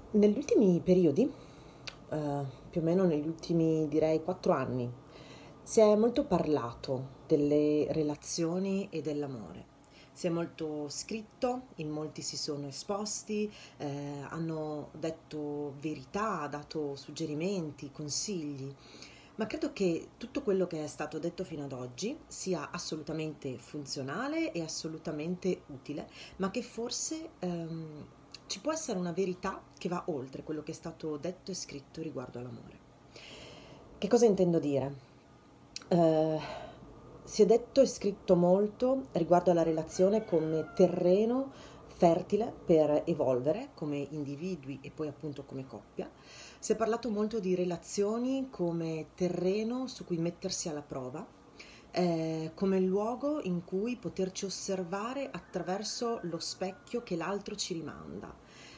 Negli ultimi periodi, più o meno negli ultimi direi 4 anni, si è molto parlato delle relazioni e dell'amore. Si è molto scritto, in molti si sono esposti, hanno detto verità, dato suggerimenti, consigli, ma credo che tutto quello che è stato detto fino ad oggi sia assolutamente funzionale e assolutamente utile, ma che forse ci può essere una verità che va oltre quello che è stato detto e scritto riguardo all'amore. Che cosa intendo dire? Eh, Si è detto e scritto molto riguardo alla relazione come terreno fertile per evolvere come individui e poi appunto come coppia. Si è parlato molto di relazioni come terreno su cui mettersi alla prova, come luogo in cui poterci osservare attraverso lo specchio che l'altro ci rimanda.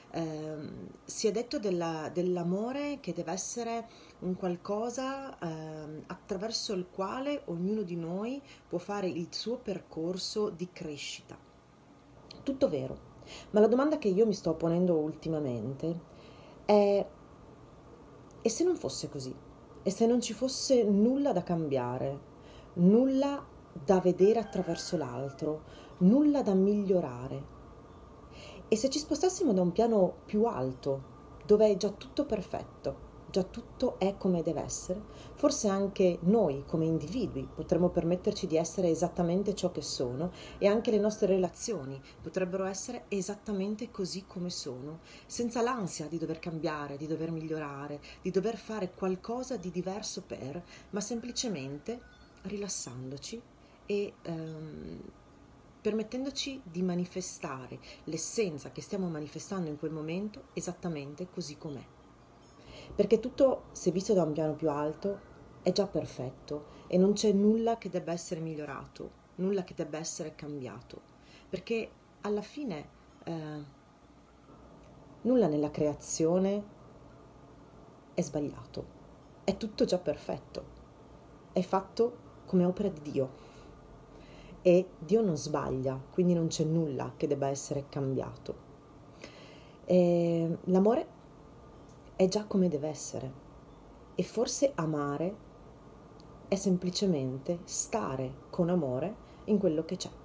Si è detto dell'amore che deve essere un qualcosa attraverso il quale ognuno di noi può fare il suo percorso di crescita. Tutto vero, ma la domanda che io mi sto ponendo ultimamente è: e se non fosse così? E se non ci fosse nulla da cambiare, nulla da vedere attraverso l'altro, nulla da migliorare? E se ci spostassimo da un piano più alto, dove è già tutto perfetto, già tutto è come deve essere, forse anche noi come individui potremmo permetterci di essere esattamente ciò che sono e anche le nostre relazioni potrebbero essere esattamente così come sono, senza l'ansia di dover cambiare, di dover migliorare, di dover fare qualcosa di diverso ma semplicemente rilassandoci e permettendoci di manifestare l'essenza che stiamo manifestando in quel momento esattamente così com'è. Perché tutto, se visto da un piano più alto, è già perfetto e non c'è nulla che debba essere migliorato, nulla che debba essere cambiato. Perché alla fine nulla nella creazione è sbagliato, è tutto già perfetto, è fatto come opera di Dio e Dio non sbaglia, quindi non c'è nulla che debba essere cambiato. E l'amore è già come deve essere e forse amare è semplicemente stare con amore in quello che c'è.